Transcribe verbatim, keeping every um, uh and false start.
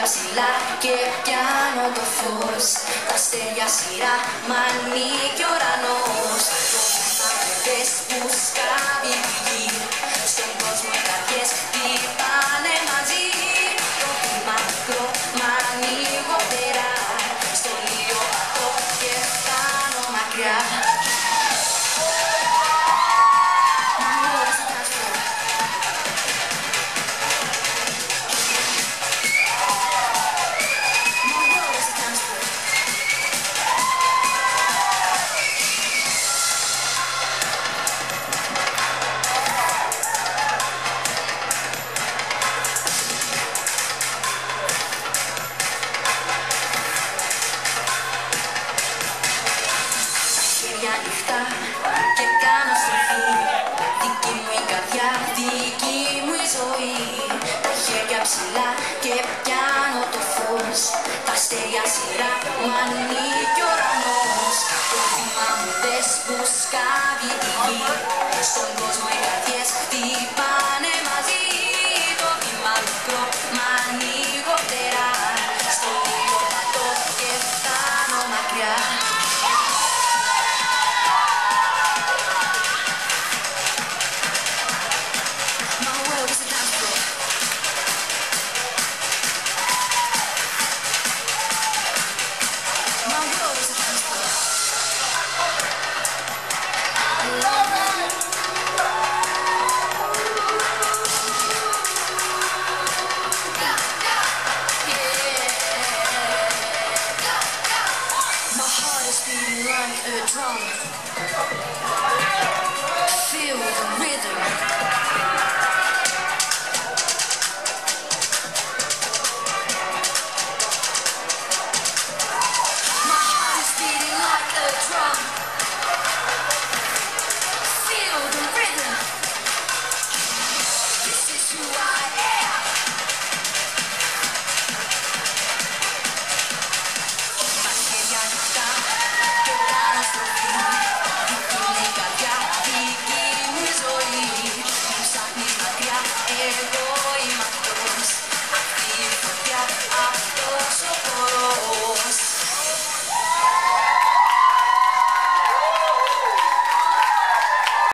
ψηλά και πιάνω το φως. Τα αστέρια σειρά μ' ανοίγει ο ουρανός. Το βήμα δες που σκάβει τη γη. Στον κόσμο οι καρδιές χτυπάνε μαζί. Το βήμα μικρό μ' ανοίγω φτερά. Στον ήλιο πατώ και φτάνω μακριά. Ανοιχτά και κάνω στροφή. Δική μου η καρδιά, δική μου η ζωή. Τα χέρια ψηλά και πιάνω το φως. Τα αστέρια σειρά μου ανοίγει ο ουρανός. Το βήμα μου δες που σκάβει τη γη. Στον κόσμο οι καρδιές χτυπάνε μαζί. Το βήμα μικρό μ' ανοίγω φτερά. Στον ήλιο πατώ και φτάνω μακριά. Beating like a drum. Feel the rhythm. My heart is beating like a drum. Feel the rhythm. This is who I am. Εγώ είμαι αυτός, αυτή η φωτιά, αυτός ο